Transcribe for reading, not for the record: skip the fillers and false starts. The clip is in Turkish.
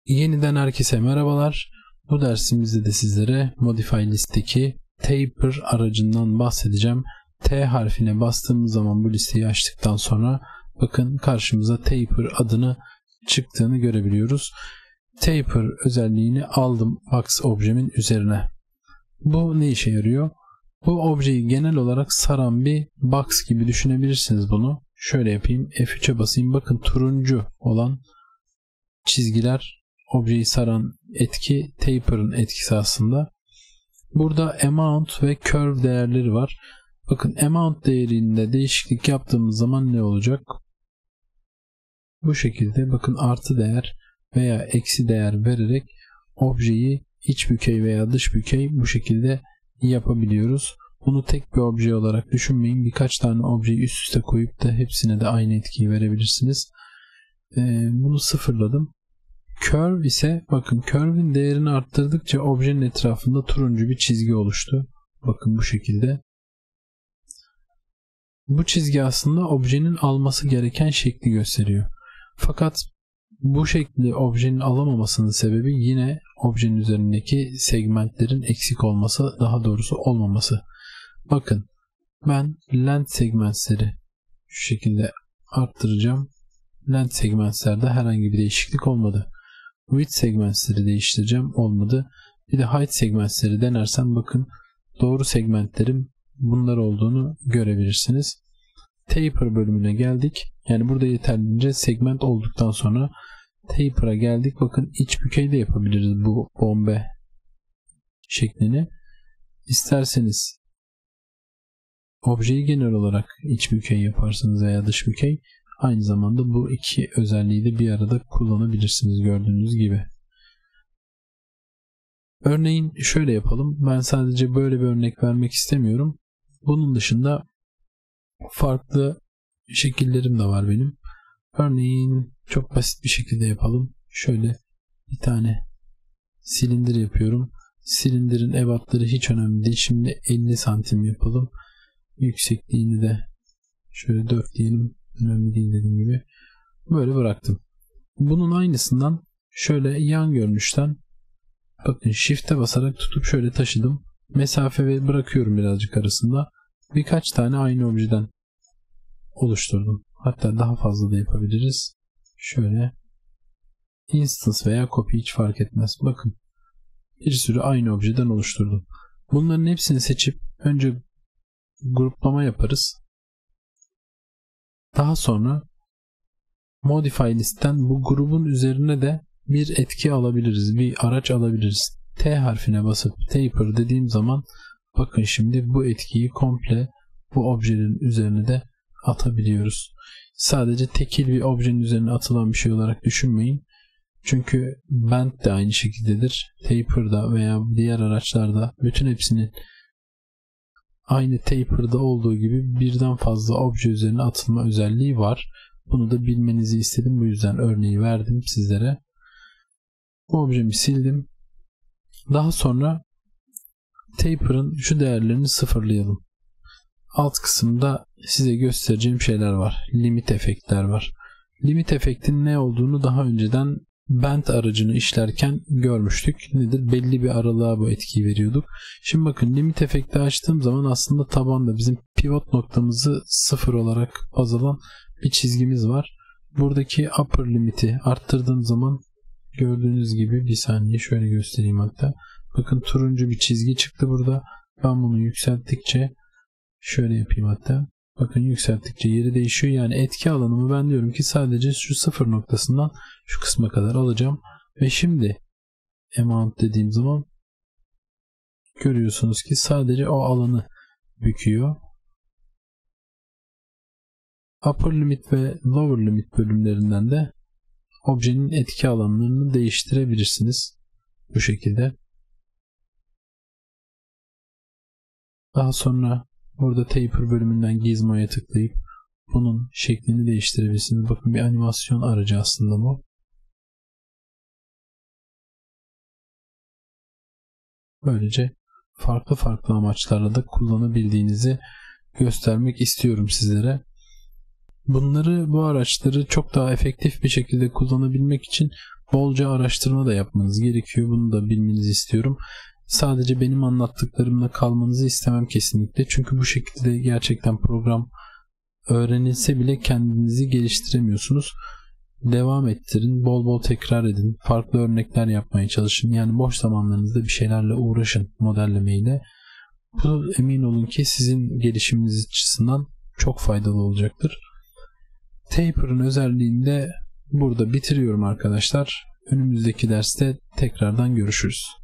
Yeniden herkese merhabalar. Bu dersimizde de sizlere Modify List'teki Taper aracından bahsedeceğim. T harfine bastığımız zaman bu listeyi açtıktan sonra bakın karşımıza Taper adını çıktığını görebiliyoruz. Taper özelliğini aldım Box objemin üzerine. Bu ne işe yarıyor? Bu objeyi genel olarak saran bir box gibi düşünebilirsiniz bunu. Şöyle yapayım. F3'e basayım. Bakın turuncu olan çizgiler objeyi saran etki, Taper'ın etkisi aslında. Burada amount ve curve değerleri var. Bakın amount değerinde değişiklik yaptığımız zaman ne olacak? Bu şekilde bakın artı değer veya eksi değer vererek objeyi iç bükey veya dış bükey bu şekilde yapabiliyoruz. Bunu tek bir obje olarak düşünmeyin. Birkaç tane objeyi üst üste koyup da hepsine de aynı etkiyi verebilirsiniz. Bunu sıfırladım. Curve ise bakın curve'in değerini arttırdıkça objenin etrafında turuncu bir çizgi oluştu. Bakın bu şekilde. Bu çizgi aslında objenin alması gereken şekli gösteriyor. Fakat bu şekli objenin alamamasının sebebi yine objenin üzerindeki segmentlerin eksik olması, daha doğrusu olmaması. Bakın ben length segmentsleri şu şekilde arttıracağım. Length segmentslerde herhangi bir değişiklik olmadı. Width segmentsleri değiştireceğim, olmadı. Bir de height segmentsleri denersem bakın doğru segmentlerim bunlar olduğunu görebilirsiniz. Taper bölümüne geldik. Yani burada yeterince segment olduktan sonra Taper'a geldik. Bakın iç bükey de yapabiliriz bu bombe şeklini. İsterseniz objeyi genel olarak iç bükey yaparsınız veya dış bükey. Aynı zamanda bu iki özelliği de bir arada kullanabilirsiniz gördüğünüz gibi. Örneğin şöyle yapalım. Ben sadece böyle bir örnek vermek istemiyorum. Bunun dışında farklı şekillerim de var benim. Örneğin çok basit bir şekilde yapalım. Şöyle bir tane silindir yapıyorum. Silindirin ebatları hiç önemli değil. Şimdi 50 santim yapalım. Yüksekliğini de şöyle 4 diyelim. Önemli değil dediğim gibi. Böyle bıraktım. Bunun aynısından şöyle yan görünüşten bakın shift'e basarak tutup şöyle taşıdım. Mesafe bırakıyorum birazcık arasında. Birkaç tane aynı objeden oluşturdum. Hatta daha fazla da yapabiliriz. Şöyle instance veya copy hiç fark etmez. Bakın bir sürü aynı objeden oluşturdum. Bunların hepsini seçip önce gruplama yaparız. Daha sonra Modify List'ten bu grubun üzerine de bir etki alabiliriz. Bir araç alabiliriz. T harfine basıp Taper dediğim zaman bakın şimdi bu etkiyi komple bu objelerin üzerine de atabiliyoruz. Sadece tekil bir objenin üzerine atılan bir şey olarak düşünmeyin. Çünkü Bend de aynı şekildedir. Taper'da veya diğer araçlarda bütün hepsinin aynı Taper'da olduğu gibi birden fazla obje üzerine atılma özelliği var. Bunu da bilmenizi istedim. Bu yüzden örneği verdim sizlere. Bu objemi sildim. Daha sonra Taper'ın şu değerlerini sıfırlayalım. Alt kısımda size göstereceğim şeyler var. Limit efektler var. Limit efektin ne olduğunu daha önceden Bend aracını işlerken görmüştük. Nedir? Belli bir aralığa bu etkiyi veriyorduk. Şimdi bakın limit efekti açtığım zaman aslında tabanda bizim pivot noktamızı 0 olarak baz alan bir çizgimiz var. Buradaki upper limiti arttırdığım zaman gördüğünüz gibi bir saniye şöyle göstereyim hatta. Bakın turuncu bir çizgi çıktı burada. Ben bunu yükselttikçe şöyle yapayım hatta. Bakın yükselttikçe yeri değişiyor. Yani etki alanımı ben diyorum ki sadece şu 0 noktasından şu kısma kadar alacağım. Ve şimdi amount dediğim zaman görüyorsunuz ki sadece o alanı büküyor. Upper limit ve lower limit bölümlerinden de objenin etki alanlarını değiştirebilirsiniz. Bu şekilde. Daha sonra burada Taper bölümünden Gizmo'ya tıklayıp bunun şeklini değiştirebilirsiniz. Bakın bir animasyon aracı aslında bu. Böylece farklı farklı amaçlarla da kullanabildiğinizi göstermek istiyorum sizlere. Bu araçları çok daha efektif bir şekilde kullanabilmek için bolca araştırma da yapmanız gerekiyor. Bunu da bilmenizi istiyorum. Sadece benim anlattıklarımla kalmanızı istemem kesinlikle. Çünkü bu şekilde gerçekten program öğrenilse bile kendinizi geliştiremiyorsunuz. Devam ettirin, bol bol tekrar edin, farklı örnekler yapmaya çalışın. Yani boş zamanlarınızda bir şeylerle uğraşın modellemeyle. Bu emin olun ki sizin gelişiminiz açısından çok faydalı olacaktır. Taper'ın özelliğini de burada bitiriyorum arkadaşlar. Önümüzdeki derste tekrardan görüşürüz.